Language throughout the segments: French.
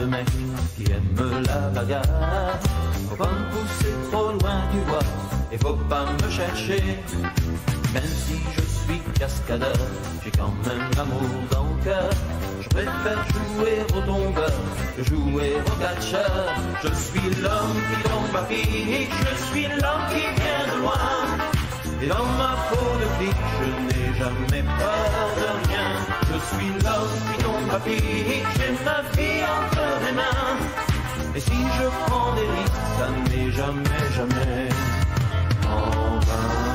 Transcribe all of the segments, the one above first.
mec qui aime la bagarre. Faut pas me pousser trop loin du bois et faut pas me chercher. Même si je suis cascadeur, j'ai quand même l'amour dans le cœur. Je préfère jouer au tombeur que jouer au catcheur. Je suis l'homme qui tombe à pic, je suis l'homme qui vient de loin. Et dans ma peau de flic, je n'ai jamais peur de rien. Je suis l'homme qui tombe à pic, j'ai ma vie entre mes mains. Et si je prends des risques, ça n'est jamais, jamais en vain.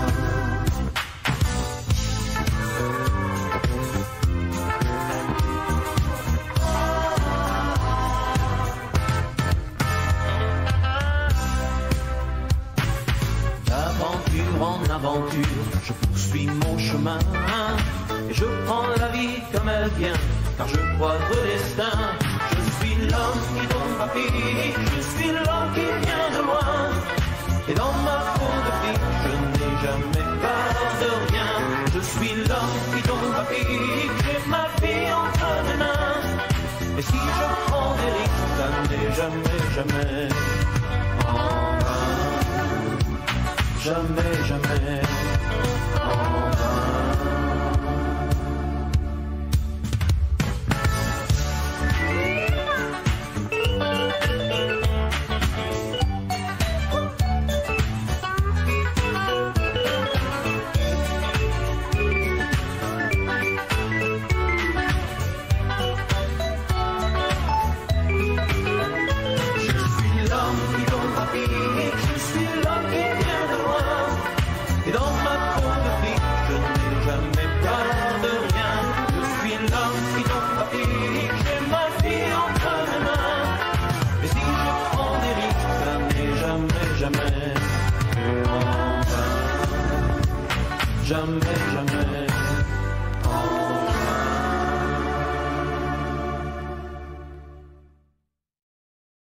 En aventure, je poursuis mon chemin et je prends la vie comme elle vient, car je crois au destin. Je suis l'homme qui tombe à pic, je suis l'homme qui vient de loin. Et dans ma peau de flic, je n'ai jamais peur de rien. Je suis l'homme qui tombe à pic, j'ai ma vie entre mes mains. Et si je prends des risques, ça n'est jamais, jamais en vain. Jamais, jamais en vain. Jamais, jamais